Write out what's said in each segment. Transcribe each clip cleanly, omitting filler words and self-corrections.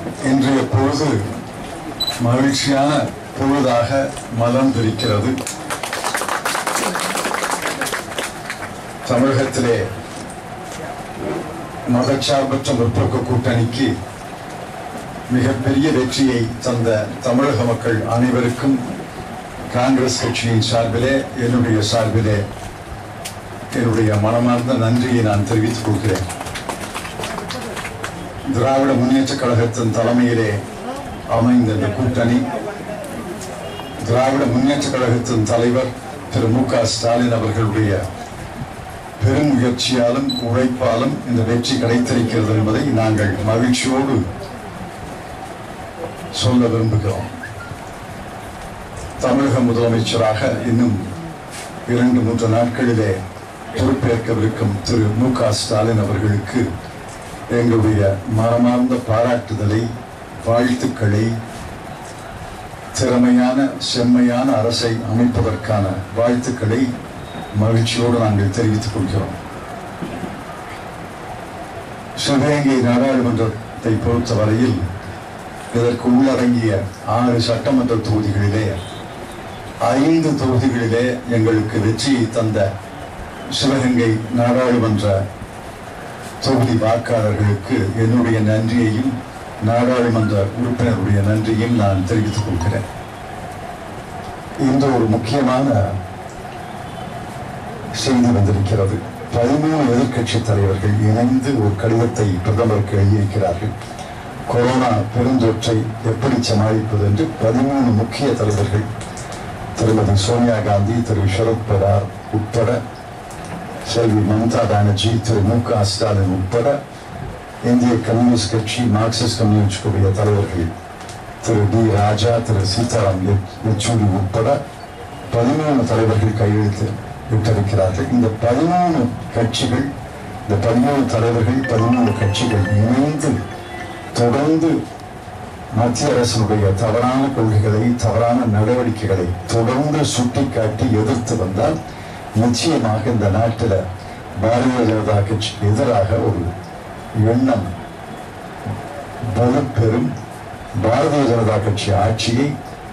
இன்றைய பொழுது மகிழ்ச்சியான பொழுதாக மலர்ந்திருக்கிறது. தமிழகத்திலே மதச்சார்பற்ற முற்போக்கு கூட்டணிக்கு மிகப்பெரிய வெற்றியை தந்த தமிழக மக்கள் அனைவருக்கும் காங்கிரஸ் கட்சியின் சார்பிலே என்னுடைய மனமார்ந்த நன்றியை நான் தெரிவித்துக் கொள்கிறேன். திராவிட முன்னேற்ற கழகத்தின் தலைமையிலே அமைந்த இந்த கூட்டணி திராவிட முன்னேற்ற கழகத்தின் தலைவர் திரு மு.க. ஸ்டாலின் அவர்களுடைய பெரும் முயற்சியாலும் உழைப்பாலும் இந்த வெற்றி கிடைத்திருக்கிறது என்பதை நாங்கள் மகிழ்ச்சியோடு சொல்ல விரும்புகிறோம். தமிழக முதலமைச்சராக இன்னும் 2-3 நாட்களிலே பொறுப்பேற்கவிருக்கும் திரு மு.க. ஸ்டாலின் அவர்களுக்கு எங்களுடைய மனமார்ந்த பாராட்டுதலை, வாழ்த்துக்களை, திறமையான செம்மையான அரசை அமைப்பதற்கான வாழ்த்துக்களை மகிழ்ச்சியோடு நாங்கள் தெரிவித்துக் கொள்கிறோம். சிவகங்கை நாடாளுமன்றத்தை பொறுத்தவரையில் இதற்கு உள்ளடங்கிய 6 சட்டமன்ற தொகுதிகளிலே 5 தொகுதிகளிலே எங்களுக்கு வெற்றியை தந்த சிவகங்கை நாடாளுமன்ற தொகுதி வாக்காளர்களுக்கு என்னுடைய நன்றியையும் நாடாளுமன்ற உறுப்பினருடைய நன்றியையும் நான் தெரிவித்துக் கொள்கிறேன். இந்த ஒரு முக்கியமான செய்தி வந்திருக்கிறது. 13 எதிர்கட்சி தலைவர்கள் இணைந்து ஒரு கடிதத்தை பிரதமருக்கு எழுதியிருக்கிறார்கள். கொரோனா பெருந்தொற்றை எப்படி சமாளிப்பது என்று 13 முக்கிய தலைவர்கள் திருமதி சோனியா காந்தி, திரு சரத் பவார் உட்பட, செல்வி மம்தா பானர்ஜி, திரு மு.க. ஸ்டாலின் உட்பட, இந்திய கம்யூனிஸ்ட் கட்சி, மார்க்சிஸ்ட் கம்யூனிஸ்ட் கட்சியுடைய தலைவர்கள் திரு டி. ராஜா, திரு சீதாராம் யெச்சூரி உட்பட 13 தலைவர்கள் கையெழுத்து விட்டிருக்கிறார்கள். இந்த 13 கட்சிகள், இந்த 13 தலைவர்கள், 13 கட்சிகள் இணைந்து தொடர்ந்து மத்திய அரசினுடைய தவறான கொள்கைகளை, தவறான நடவடிக்கைகளை தொடர்ந்து சுட்டிக்காட்டி எதிர்த்து வந்தால் நிச்சயமாக இந்த நாட்டில் பாரதிய ஜனதா கட்சி எதிராக ஒரு எண்ணம் வலுப்பெறும். பாரதிய ஜனதா கட்சி ஆட்சியை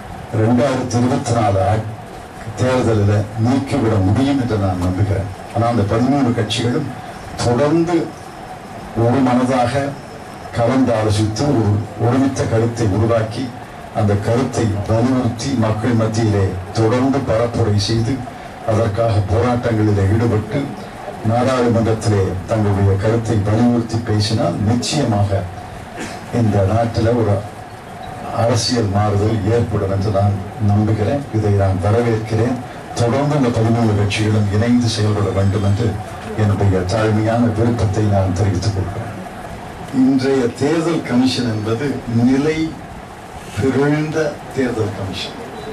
2024 தேர்தலில் நீக்கிவிட முடியும் என்று நான் நம்புகிறேன். ஆனால் அந்த 13 கட்சிகளும் தொடர்ந்து ஒரு மனதாக கலந்து ஆலோசித்து ஒரு ஒருமித்த கருத்தை உருவாக்கி அந்த கருத்தை வலியுறுத்தி மக்கள் மத்தியிலே தொடர்ந்து பரப்புரை செய்து அதற்காக போராட்டங்களில் ஈடுபட்டு நாடாளுமன்றத்திலே தங்களுடைய கருத்தை வலியுறுத்தி பேசினால் நிச்சயமாக இந்த நாட்டில் ஒரு அரசியல் மாறுதல் ஏற்படும் என்று நான் நம்புகிறேன். இதை நான் வரவேற்கிறேன். தொடர்ந்து இந்த 13 கட்சிகளும் இணைந்து செயல்பட வேண்டும் என்று என்னுடைய தாழ்மையான விருப்பத்தை நான் தெரிவித்துக் கொள்கிறேன். இன்றைய தேர்தல் கமிஷன் என்பது நிலை பிறழ்ந்த தேர்தல் கமிஷன்.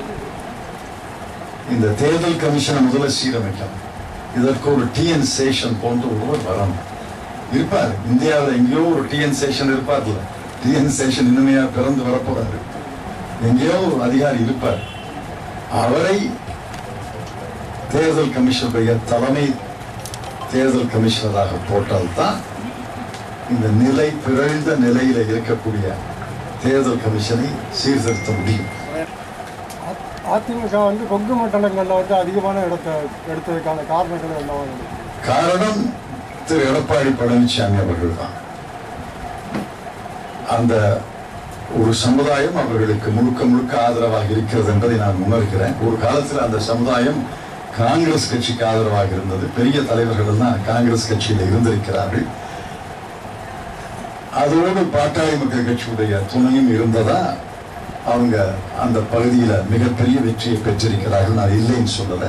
இந்த தேர்தல் கமிஷனை முதல்ல சீரமைக்கலாம். இதற்கு ஒரு TN சேஷன் போன்ற ஒருவர் வரணும். இருப்பார். இந்தியாவில் எங்கேயோ ஒரு TN சேஷன் இருப்பார்ல. TN சேஷன் இனிமையா பிறந்து வரப்போறாரு. எங்கேயோ ஒரு அதிகாரி இருப்பார். அவரை தேர்தல் கமிஷனுடைய தலைமை தேர்தல் கமிஷனராக போட்டால்தான் இந்த நிலை பிறழ்ந்த நிலையில இருக்கக்கூடிய தேர்தல் கமிஷனை சீர்திருத்த முடியும். அதிமுக கொங்கு மண்டலங்களில் அதிகமான இடத்தை எடுத்ததுக்கான காரணங்கள் என்னவா? காரணம் திரு எடப்பாடி பழனிசாமி அவர்கள் தான். அந்த ஒரு சமுதாயம் அவர்களுக்கு முழுக்க முழுக்க ஆதரவாக இருக்கிறது என்பதை நான் உணர்கிறேன். ஒரு காலத்தில் அந்த சமுதாயம் காங்கிரஸ் கட்சிக்கு ஆதரவாக இருந்தது. பெரிய தலைவர்கள் எல்லாம் காங்கிரஸ் கட்சியில் இருந்திருக்கிறார்கள். அதோடு பாட்டாளி மக்கள் கட்சியுடைய துணையும் இருந்ததா அவங்க அந்த பகுதியில மிகப்பெரிய வெற்றியை பெற்றிருக்கிறார்கள். நான் இல்லைன்னு சொல்லல.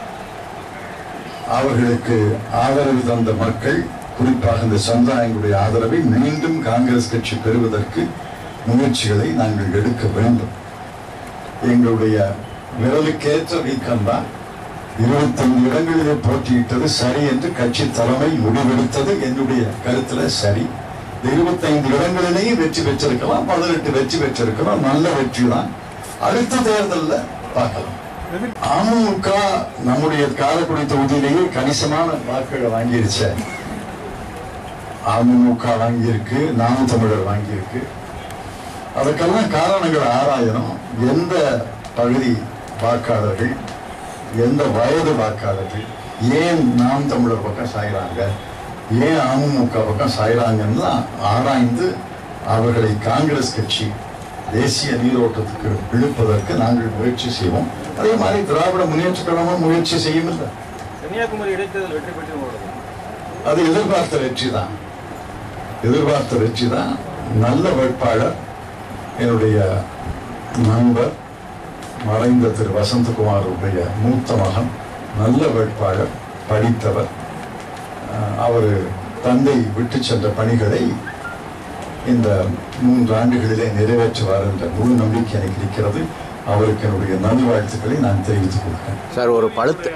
அவர்களுக்கு ஆதரவு தந்த மக்கள், குறிப்பாக இந்த சமுதாயங்களுடைய ஆதரவை மீண்டும் காங்கிரஸ் கட்சி பெறுவதற்கு முயற்சிகளை நாங்கள் எடுக்க வேண்டும். எங்களுடைய விரலுக்கேற்ற வீக்கம்தான் 25 இடங்களிலே போட்டியிட்டது சரி என்று கட்சி தலைமை முடிவெடுத்தது. என்னுடைய கருத்துல சரி. 25 இடங்களிலேயும் வெற்றி பெற்றிருக்கலாம், 18 வெற்றி பெற்றிருக்கலாம். நல்ல வெற்றி தான். அடுத்த தேர்தலில் பார்க்கலாம். அமமுக நம்முடைய காரைக்குடி தொகுதியிலேயே கணிசமான வாக்குகளை வாங்கிருச்சு. அமமுக வாங்கியிருக்கு, நாம் தமிழர் வாங்கியிருக்கு. அதுக்கெல்லாம் காரணங்கள் ஆராயணும். எந்த பகுதி வாக்காளர்கள், எந்த வயது வாக்காளர்கள் ஏன் நாம் தமிழர் பக்கம் சாய்கிறாங்க, ஏன் அமமுக பக்கம் சாய்கிறாங்கன்னு ஆராய்ந்து அவர்களை காங்கிரஸ் கட்சி தேசிய நீரோட்டத்துக்கு இழுப்பதற்கு நாங்கள் முயற்சி செய்வோம். அதே மாதிரி திராவிட முன்னேற்ற கழகமும் முயற்சி செய்யும். இல்லை, கன்னியாகுமரி இடைத்தேர்தல் வெற்றி பெற்று அது எதிர்பார்த்த வெற்றி தான். எதிர்பார்த்த வெற்றி தான். நல்ல வேட்பாளர், என்னுடைய நண்பர் மறைந்த திரு வசந்தகுமாருடைய மூத்த மகன், நல்ல வேட்பாளர், படித்தவர். அவர் தந்தை விட்டு சென்ற பணிகளை இந்த 3 ஆண்டுகளிலே நிறைவேற்றுவார் என்ற முழு நம்பிக்கை எனக்கு இருக்கிறது. அவருக்கு என்னுடைய நல்வாழ்த்துக்களை நான் தெரிவித்துக் கொள்கிறேன். சார், ஒரு பழுத்த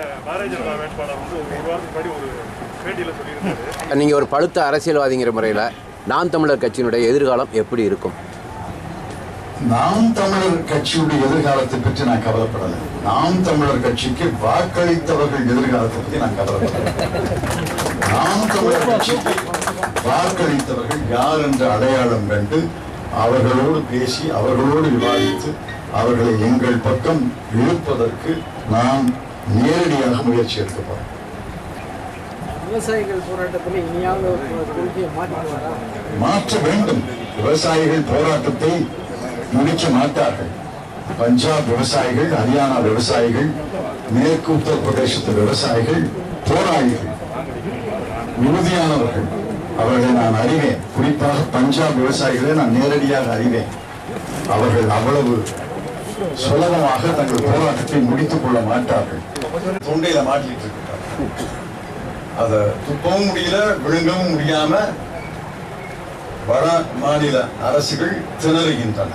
நீங்கள் ஒரு பழுத்த அரசியல்வாதிங்கிற முறையில் நாம் தமிழர் கட்சியினுடைய எதிர்காலம் எப்படி இருக்கும்? நாம் தமிழர் கட்சியுடைய எதிர்காலத்தை பற்றி நான் கவலைப்படலை. நாம் தமிழர் கட்சிக்கு வாக்களித்தவர்கள் எதிர்காலத்தை பற்றி நான் கவலைப்படலை. நாம் தமிழர் கட்சிக்கு வாக்களித்தவர்கள் யார் என்ற அடையாளம் கண்டு அவர்களோடு பேசி, அவர்களோடு விவாதித்து, அவர்களை எங்கள் பக்கம் இழுப்பதற்கு நாம் நேரடியாக முயற்சி எடுக்கப்படும். விவசாயிகள் போராட்டத்தில் இனியாவது கொள்கையை மாற்ற வேண்டும். விவசாயிகள் போராட்டத்தை முடிக்க மாட்டார்கள். பஞ்சாப் விவசாயிகள், ஹரியானா விவசாயிகள், மேற்கு உத்தரப்பிரதேசத்து விவசாயிகள் போராளிகள், உறுதியானவர்கள். அவர்களை நான் அறிவேன். குறிப்பாக பஞ்சாப் விவசாயிகளை நான் நேரடியாக அறிவேன். அவர்கள் அவ்வளவு சுலபமாக தங்கள் போராட்டத்தை முடித்துக் கொள்ள மாட்டார்கள். தொண்டையில மாட்டிட்டு இருக்கிறார்கள். அதை துப்பவும் முடியல, விழுங்கவும் முடியாம வட மாநில அரசுகள் திணறுகின்றன.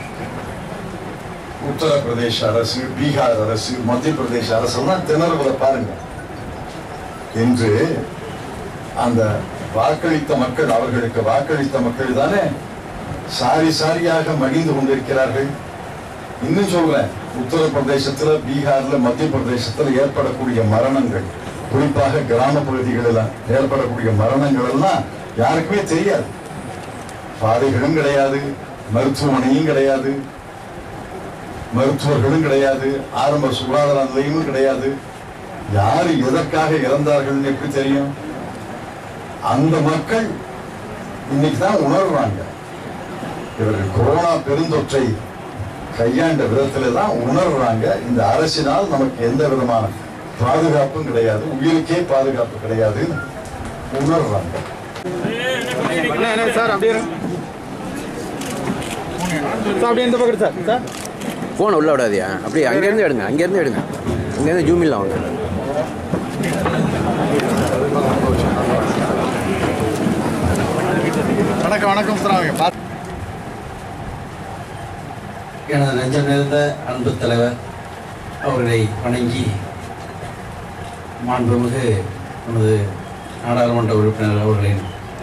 உத்தரப்பிரதேச அரசு, பீகார் அரசு, மத்திய பிரதேச அரசெல்லாம் திணறுவதை பாருங்க. என்று அந்த வாக்களித்த மக்கள், அவர்களுக்கு வாக்களித்த மக்கள் தானே சாரி சாரியாக மடிந்து கொண்டிருக்கிறார்கள். இன்னும் சொல்றேன், உத்தரப்பிரதேசத்துல, பீகார்ல, மத்திய பிரதேசத்துல ஏற்படக்கூடிய மரணங்கள், குறிப்பாக கிராம பகுதிகளில் ஏற்படக்கூடிய மரணங்கள் எல்லாம் யாருக்குமே தெரியாது. பாதைகளும் கிடையாது, மருத்துவமனையும் கிடையாது, மருத்துவர்களும் கிடையாது, ஆரம்ப சுகாதார நிலையமும் கிடையாது. யாரு எதற்காக இறந்தார்கள் எப்படி தெரியும்? அந்த மக்கள் இன்னைக்கு தான் உணர்றாங்க. இவர்கள் கொரோனா பெருந்தொற்றை கையாண்ட விதத்துல தான் உணர்றாங்க. இந்த அரசினால் நமக்கு எந்த விதமான பாதுகாப்பும் கிடையாது, உயிருக்கே பாதுகாப்பு கிடையாது உணர்றாங்க. சார் அப்படியே இந்த பக்கம் சார் சார் ஃபோன் உள்ள விடாதியா? அப்படியே அங்கேருந்து எடுங்க, அங்கேருந்து எடுங்க, அங்கேருந்து ஜூமில் வாங்க. வணக்கம் வணக்கம் சார். எனது நெஞ்சம் நிறைந்த அன்பு தலைவர் அவர்களை வணங்கி, மாண்புமிகு நமது நாடாளுமன்ற உறுப்பினர் அவர்களின்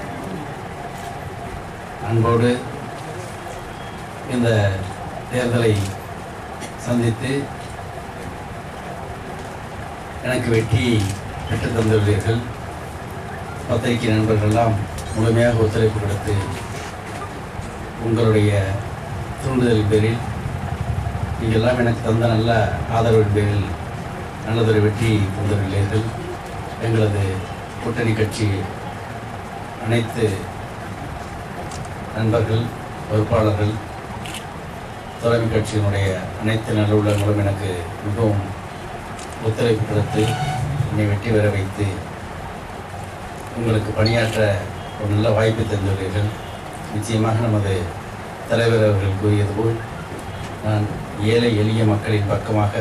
அன்போடு இந்த தேர்தலை சந்தித்து எனக்கு வெற்றி பெற்றுத் தந்துள்ளீர்கள். பத்திரிகை நண்பர்களெல்லாம் முழுமையாக ஒத்துழைப்பு கொடுத்து உங்களுடைய தூண்டுதல் பேரில், நீங்கள் எல்லாம் எனக்கு தந்த நல்ல ஆதரவின் பேரில் நல்லதொரு வெற்றி தந்துள்ளீர்கள். எங்களது கூட்டணி கட்சி அனைத்து நண்பர்கள், பொறுப்பாளர்கள், தலைமை கட்சியினுடைய அனைத்து நல்ல உள்ளங்களும் எனக்கு மிகவும் ஒத்துழைப்பு கொடுத்து என்னை வெற்றி பெற வைத்து உங்களுக்கு பணியாற்ற ஒரு நல்ல வாய்ப்பை தந்துள்ளீர்கள். நிச்சயமாக நமது தலைவர் அவர்கள் கூறியது போல் நான் ஏழை எளிய மக்களின் பக்கமாக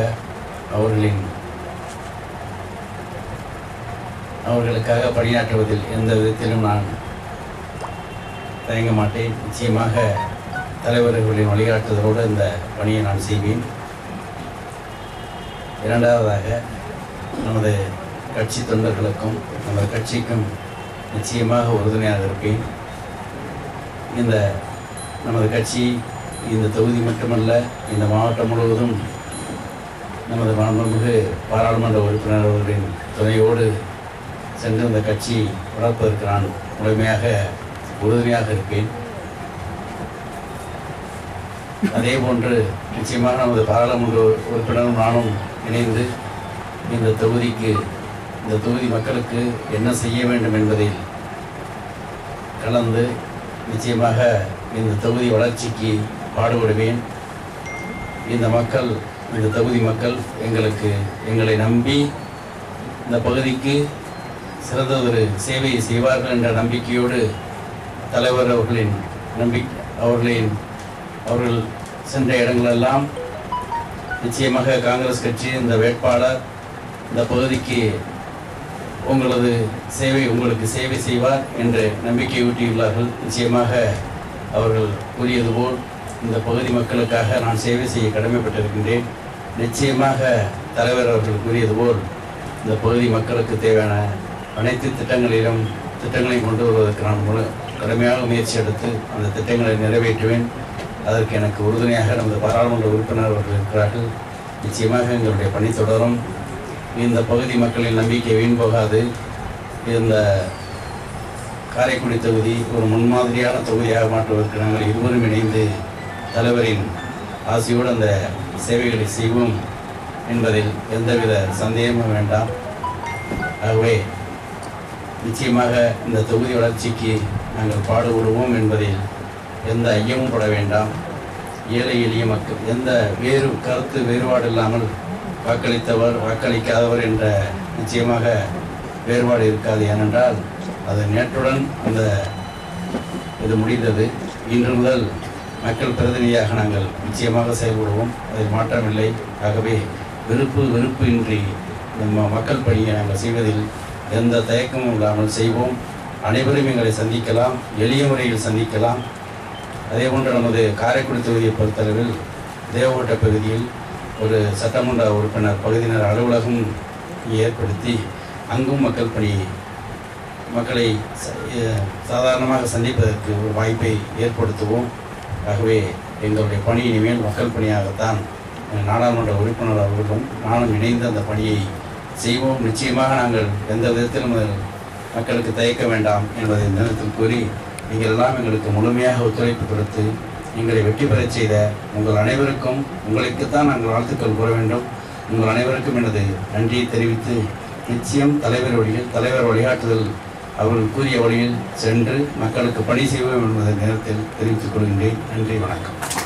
அவர்களுக்காக பணியாற்றுவதில் எந்த விதத்திலும் நான் தயங்க மாட்டேன். நிச்சயமாக தலைவர்களின் வழிகாட்டுதலோடு இந்த பணியை நான் செய்வேன். இரண்டாவதாக, நமது கட்சி தொண்டர்களுக்கும் நமது கட்சிக்கும் நிச்சயமாக உறுதுணையாக இருப்பேன். இந்த நமது கட்சி இந்த தொகுதி மட்டுமல்ல, இந்த மாவட்டம் முழுவதும் நமது மாண்புமிகு பாராளுமன்ற உறுப்பினர் அவர்களின் துணையோடு சென்று இந்த கட்சி வளர்ப்பதற்கு நான் முழுமையாக உறுதுணையாக இருப்பேன். அதே போன்று நிச்சயமாக நமது பாராளுமன்ற உறுப்பினரும் நானும் இணைந்து இந்த தொகுதி மக்களுக்கு என்ன செய்ய வேண்டும் என்பதில் கலந்து நிச்சயமாக இந்த தொகுதி வளர்ச்சிக்கு பாடுபடுவேன். இந்த தொகுதி மக்கள் எங்களை நம்பி இந்த பகுதிக்கு சிறந்ததொரு சேவையை செய்வார்கள் என்ற நம்பிக்கையோடு தலைவர் அவர்கள் சென்ற இடங்களெல்லாம் நிச்சயமாக காங்கிரஸ் கட்சி இந்த வேட்பாளர் இந்த பகுதிக்கு உங்களுக்கு சேவை செய்வார் என்று நம்பிக்கை ஊட்டியுள்ளார்கள். நிச்சயமாக அவர்கள் கூறியது போல் இந்த பகுதி மக்களுக்காக நான் சேவை செய்ய கடமைப்பட்டிருக்கின்றேன். நிச்சயமாக தலைவர் அவர்கள் கூறியது போல் இந்த பகுதி மக்களுக்கு தேவையான அனைத்து திட்டங்களையும் கொண்டு வருவதற்கு நான் கடுமையாக முயற்சி எடுத்து அந்த திட்டங்களை நிறைவேற்றுவேன். அதற்கு எனக்கு உறுதுணையாக நமது பாராளுமன்ற உறுப்பினர் அவர்கள் இருக்கிறார்கள். நிச்சயமாக எங்களுடைய பணி தொடரும். இந்த பகுதி மக்களின் நம்பிக்கை வீண் போகாது. இந்த காரைக்குடி தொகுதி ஒரு முன்மாதிரியான தொகுதியாக மாற்றுவதற்கு நாங்கள் இருவரும் இணைந்து தலைவரின் ஆசையோடு அந்த சேவைகளை செய்வோம் என்பதில் எந்தவித சந்தேகமும் வேண்டாம். ஆகவே நிச்சயமாக இந்த தொகுதி வளர்ச்சிக்கு நாங்கள் பாடுபடுவோம் என்பதில் எந்த ஐயமும் பட வேண்டாம். ஏழை எளிய மக்கள் எந்த கருத்து வேறுபாடு இல்லாமல் வாக்களித்தவர் வாக்களிக்காதவர் என்ற நிச்சயமாக வேறுபாடு இருக்காது. ஏனென்றால் அது நேற்றுடன் இது முடிந்தது. இன்று முதல் மக்கள் பிரதிநிதியாக நாங்கள் நிச்சயமாக செயல்படுவோம். அதில் மாற்றமில்லை. ஆகவே வெறுப்பு இன்றி நம்ம மக்கள் பணியை நாங்கள் செய்வதில் எந்த தயக்கமும் இல்லாமல் செய்வோம். அனைவரும் எங்களை சந்திக்கலாம், எளிய முறையில் சந்திக்கலாம். அதேபோன்று நமது காரைக்குடி தொகுதியை பொறுத்தளவில் தேவகோட்டை பகுதியில் ஒரு சட்டமன்ற உறுப்பினர் பகுதியினர் அலுவலகம் ஏற்படுத்தி அங்கும் மக்களை சாதாரணமாக சந்திப்பதற்கு ஒரு வாய்ப்பை ஏற்படுத்துவோம். ஆகவே எங்களுடைய பணி இனிமேல் மக்கள் பணியாகத்தான் நாடாளுமன்ற உறுப்பினர் அவர்களும் நானும் இணைந்து அந்த பணியை செய்வோம். நிச்சயமாக நாங்கள் எந்த விதத்திலும் மக்களுக்கு தயக்க வேண்டாம் என்பதை இந்த நேரத்தில் கூறி, நீங்கள் எல்லாம் எங்களுக்கு முழுமையாக ஒத்துழைப்பு கொடுத்து எங்களை வெற்றி பெறச் செய்த உங்கள் அனைவருக்கும் உங்களுக்குத்தான் நாங்கள் வாழ்த்துக்கள் கூற வேண்டும். உங்கள் அனைவருக்கும் எனது நன்றியை தெரிவித்து நிச்சயம் தலைவர் வழிகாட்டுதல் அவர்கள் கூறிய வழியில் சென்று மக்களுக்கு பணி செய்வோம் என்பதை நேரத்தில் தெரிவித்துக் கொள்கின்றேன். நன்றி, வணக்கம்.